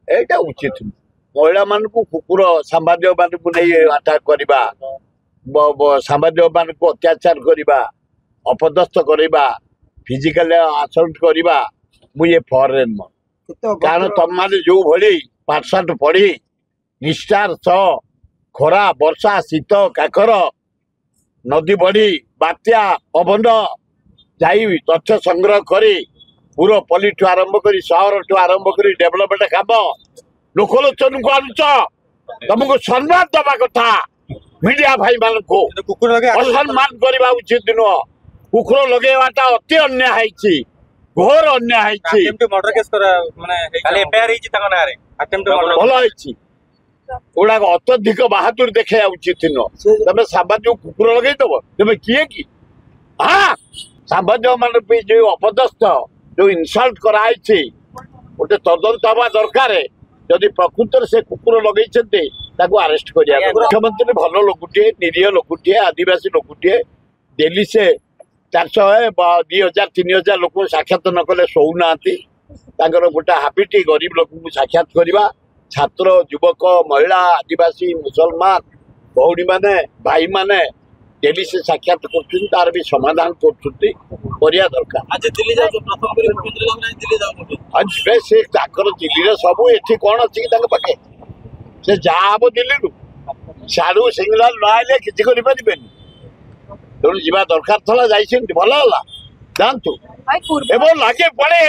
एटा उचित महिला मान कुकुर सांबादिक मान नहीं अटाक करवा सांबादिक मान अत्याचार करवा अपदस्थ करवा फिजिकल असल्ट करवा मुझे फॉरेन कारण तुम मैंने जो भली पाठशाठ पढ़ी निष्ठार सह खरा वर्षा शीत काकर नदी बढ़ी बात्या पवन जाई तथ्य संग्रह करी पूरा पल्ली ठू आरंभ कर सहर ठू आरंभ कर डेभलपमेंट काम लोकलोचन को आणुच तुमको सम्मान दबा कथा मीडिया भाई मान को असम्मान करवा उचित नुह कुकुर लगेवाटा अति अन्याय घोर अन्याय मर्डर केस माने एफआईआर हिची ताको नारे अटेम्प्ट मर्डर भल हिची गुड़ा अत्यधिक बहादुर देखा उचित नुह तुम सांबादिक कुकुर लगे दब तुम किए कि हाँ सांबादिक मान जो अपदस्थ जो इनसल्ट कराई गोटे तदंत हवा दरकार जदि प्रकृत से कुकुर लगे अरेस्ट कर मुख्यमंत्री भल लोकटे निरीह लोकटे आदिवासी लोकटे डेली से 400 2000 3000 लोक साक्षात न कले शोना गोटे हाबिट गरीब लोक साक्षात करवा छात्र युवक महिला आदिवासी मुसलमान भौणी माने भाई माने डेली से साक्षात कर भी समाधान करिया दरकार आज दिल्ली जाऊ प्रथम कर मुख्यमंत्री दिल्ली जाऊ आज से दिल्ली सब एठी कौन अच्छी पाखे से जाब दिल्ली साड़ू सिंगलाल न आए किसी करें तेणु जा दरकार था जाइए भल है जानतु एवं लगे पड़े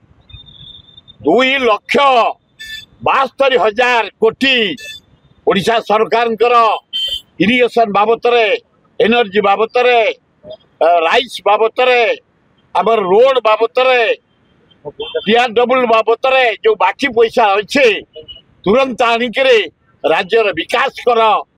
2,72,000 कोटी ओडिशा सरकार इरिगेशन बाबत एनर्जी बाबत राइस बाबत आमर रोड बाबत डबल बाबत जो बाकी पैसा अच्छे तुरंत आणिक राज्यर विकास कर